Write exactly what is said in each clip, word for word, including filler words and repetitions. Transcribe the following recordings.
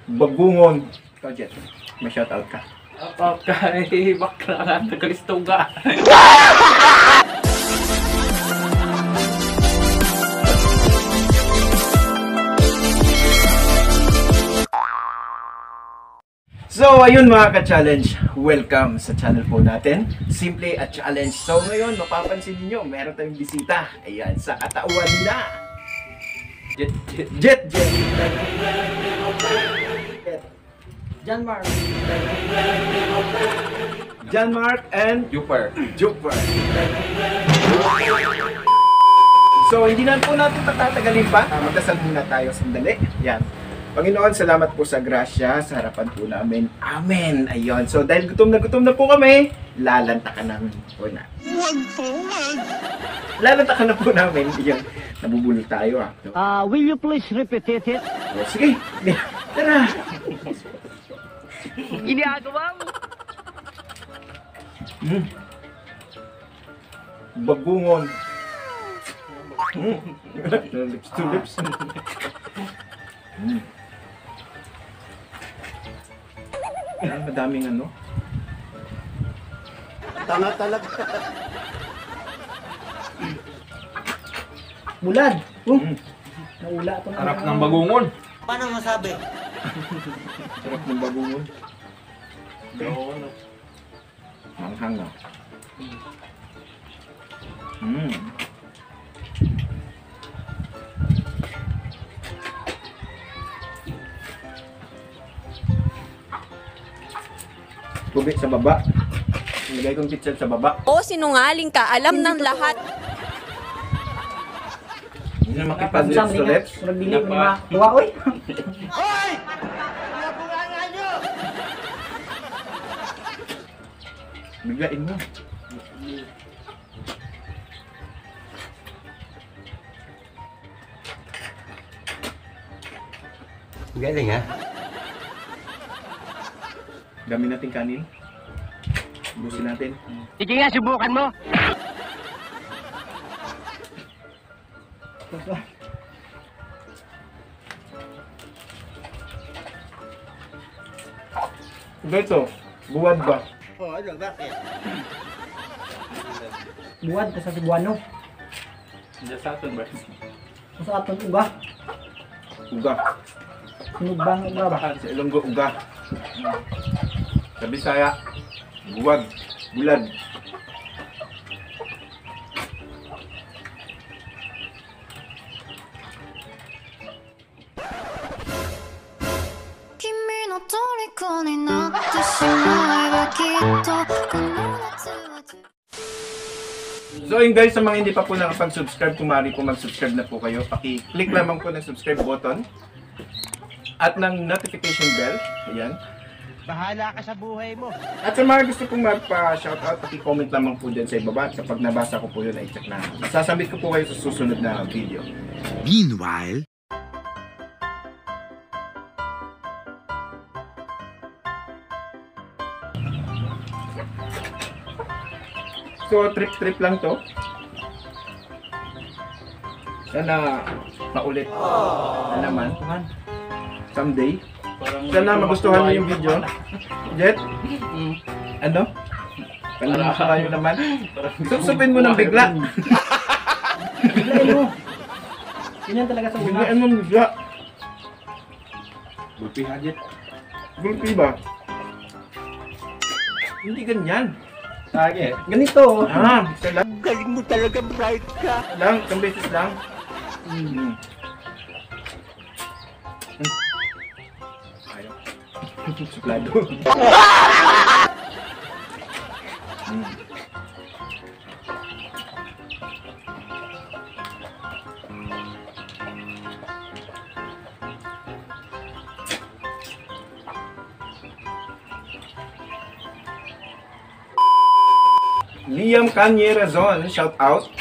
Bagungon. Ikaw, Jet. May shoutout ka. Okay, bakla ka. Nagkalistuga. So, ayun mga ka-challenge, welcome sa channel po natin, Simple at Challenge. So, ngayon, mapapansin niyo meron tayong bisita. Ayan, sa katauhan na. Jet, Jet, Jet, Jet. Jet. John Mark. John Mark and Jupiter. Jupiter. So, hindi na po natin patatagalin pa. Magdasal muna tayo sandali. Ayan. Panginoon, salamat po sa grasya sa harapan po namin. Amen. Ayun. So, dahil gutom na gutom na po kami, lalantakan namin po na. Lalantakan na po namin. Ayun. Nabubulol tayo ah. So, Uh, will you please repeat it? oh, sige. Tara. Ginagawa mo? Hmm. Bagungon. Hmm. Lips to lips. Hmm. Yan, madaming ano. Tanga talaga. Bulad. Uh, Hmm. naula ito. Harap ng bagungon. Paano masabi? Sarap ng bagungon. Manghang na. Hmm. Tubig sa baba. Nilagay kong pizza sa baba. O sinungaling ka, alam ng lahat. Hindi na makipag-lips to lips. Nagbili mo mga tuwa, oy. Biglain mo. Galing ha? Dami natin kanin. Busin natin. Sige nga, subukan mo. Dito, buwad ba? Oo, ano, bakit? Buwad ka sa Cebuano. Diyan sa atin ba? Kung sa atong uga. Uga. Sinugbang uga ba? Sa Ilonggo, uga. Sa Bisaya, buwag, bulad. So yun guys, sa mga hindi pa po nakapag-subscribe, kumari po mag-subscribe na po kayo. Paki-click lamang po ng subscribe button at ng notification bell. Ayan. Bahala ka sa buhay mo. At sa mga gusto pong magpa-shoutout, paki-comment lamang po dyan sa ibaba. At kapag nabasa ko po yun, ay check na. Sasabit ko po kayo sa susunod na video. Meanwhile, So, trip-trip lang to. Sana paulit na naman. Someday. Sana magustuhan niyo yung video. Jet? Ano? Kalimutan nyo naman. Susupin mo ng bigla. Biglain mo. Yun yan talaga sa uga. Biglaan mo ng bigla. Gulpi ha, Jet. Gulpi ba? Hindi ganyan. Sige. Ganito. Ah, isa lang. Galing mo talaga, bright ka. Isa lang, isang beses lang. Hmm. Ayaw. Suplado. Hmm. Liam Kanye Razon, shout out.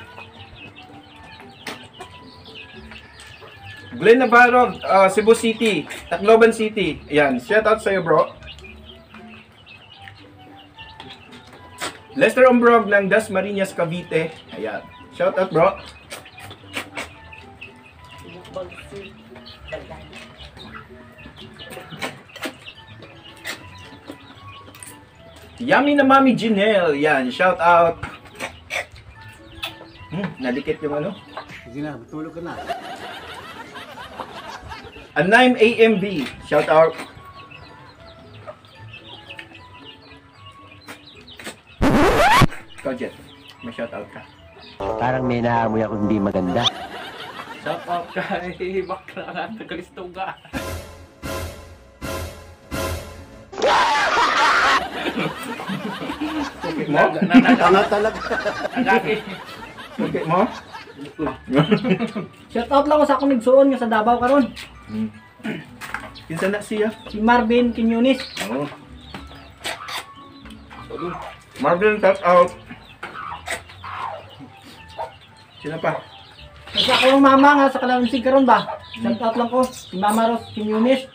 Glenn Navarro, uh, Cebu City, Tacloban City. Ayan, shout out sa'yo bro. Lester Ombrog ng Das Marinas, Cavite. Ayan, shout out bro. Yummy na Mami Janelle. Yan, shout out. Hmm, nadikit yung ano. Sige na, tulog ka na. Anime A M B. Shout out. Ikaw, Jet. May shout out ka. Parang may naamoy ako hindi maganda. Shout out kay bakla nga Tagalistuga. Sakit mo? Tanga talaga. Nagaki. Sakit mo? Shout out lang ko sa akong nigsuon nga sa Davao karon. Hmm. Kinsa na siya? Si Marvin Quiñones. Oo. Marvin, shout out. Sino pa? Kasi ako yung mama nga sa Kalansig karon ba? Shout out lang ko si Mama Ros Quiñones.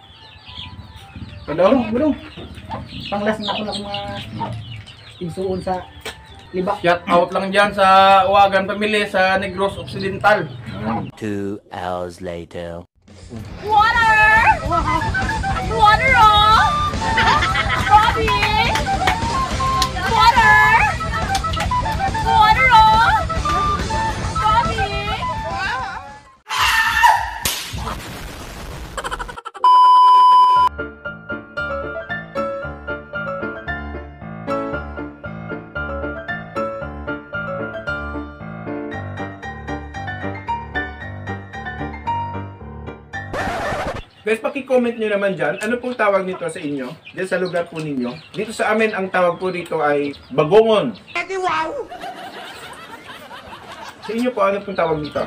Ano? Gulong, gulong. Panglas na ako na akong mga igsuon sa liba. Shout out lang dyan sa Uwagan Family sa Negros Occidental. Two hours later. Water! Water, oh! Bobby! Water! Water, oh! Bobby! Guys, paki-comment nyo naman dyan, ano pong tawag nito sa inyo? Dito sa lugar po ninyo. Dito sa amin, ang tawag po dito ay bagongon. Wow! Sa inyo po, ano pong tawag dito?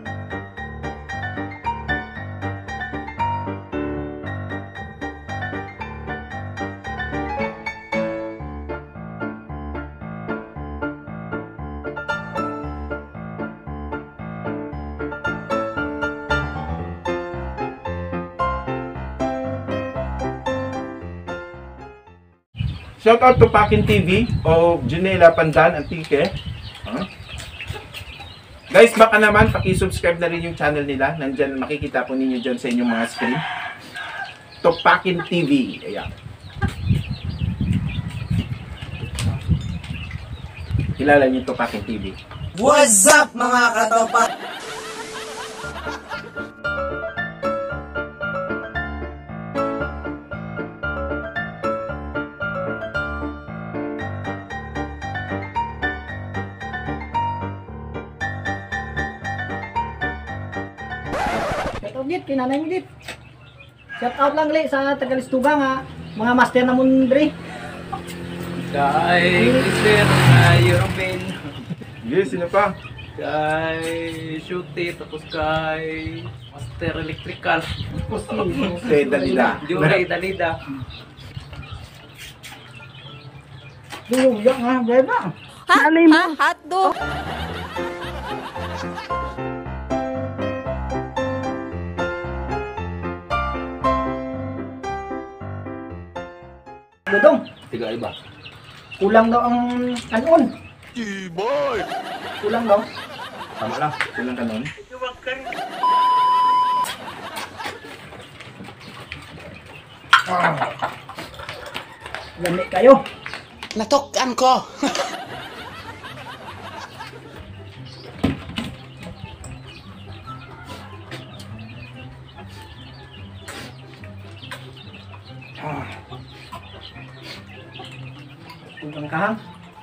Shout out to Pakin T V o Janela Pandan Antique. Huh? Guys, baka naman paki-subscribe na rin yung channel nila. Nandyan, makikita po ninyo dyan sa inyong mga screen. To Pakin T V. Ayan. Kilala niyo to Pakin T V. What's up mga katopa? Shout out dit, kinanay mo dit. Shout out lang li sa Tagalistuga nga mga master na mundre. Kay Mister Ayurobin. Yes, sino pa? Kay Shooty. Tapos kay Master Electrical. Kay Dalila. Juray Dalida. Duya nga, beba. Ha? Ha? Hotdog? Dodong, Tiga iba. kulang daw ang kanon. Kulang daw. Tama lang. Kulang ka nun. Lami kayo. Natukan ko. Kulang kahang.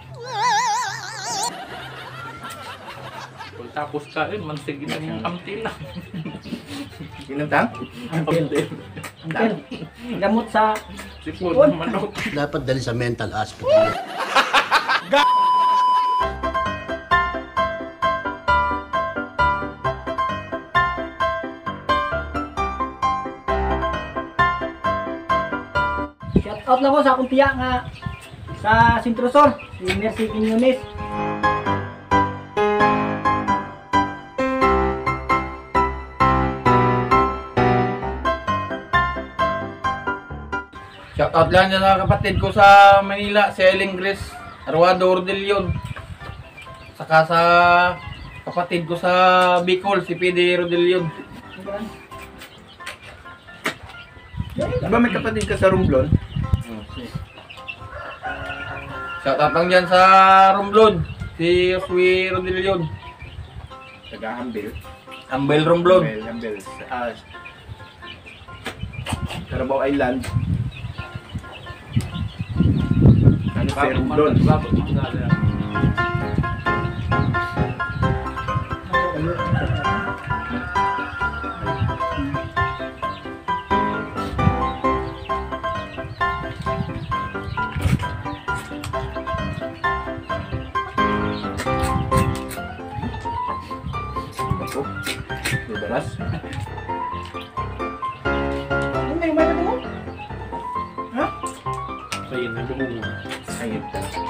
Tapos kain, mansig ng amtin na. Inantang? Until. Until. Gamot sa Sipon, manok. Dapat dali sa mental hospital. shout out lang ko sa akong tiya nga sa Sintrosor, si Mercy Quiñones. Shout out lang dyan sa kapatid ko sa Manila, si Ellen Grace Arwado Ordelion. Saka sa kapatid ko sa Bicol, si P D Rodelion. Diba may kapatid ka sa Romblon? Shoutout lang dyan sa Romblon. Si Oswi Rodillion. Taga-Hambil. Ambel Romblon. Hambil, Hambil. Ah, Carabao Island. Ano si Romblon? Ako. Dibaras. Ano may may mo? Ha? Sayang na dumungo. Ayun.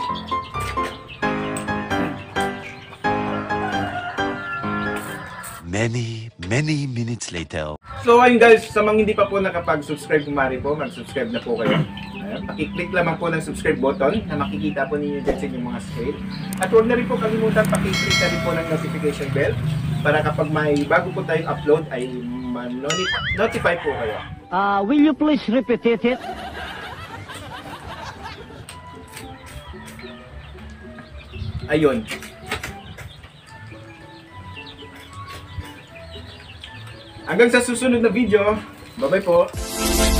Many, many minutes later. So ayun guys, sa mga hindi pa po nakapag-subscribe kumari po, mag-subscribe na po kayo. Ayan, pakiclick lamang po ng subscribe button na makikita po ninyo dyan sa inyong mga screen. At huwag na rin po kalimutan pakiclick na rin po ng notification bell para kapag may bago po tayong upload ay ma-notify po kayo. Uh, will you please repeat it? Ayun. Hanggang sa susunod na video, bye bye po!